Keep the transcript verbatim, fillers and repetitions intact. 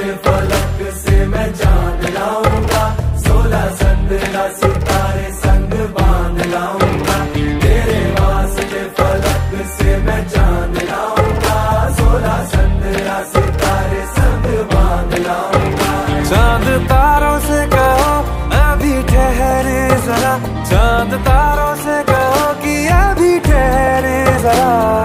के फलक से मैं चांद लाऊंगा, सोलह संद्रा सितारे संग बांध लाऊंगा। तेरे वास्ते फलक से मैं चांद लाऊंगा, सोलह संद्रा सितारे संग बांध लाऊंगा। चांद तारों से कहो अभी ठहरे जरा, चांद तारों से कहो कि अभी ठहरे जरा।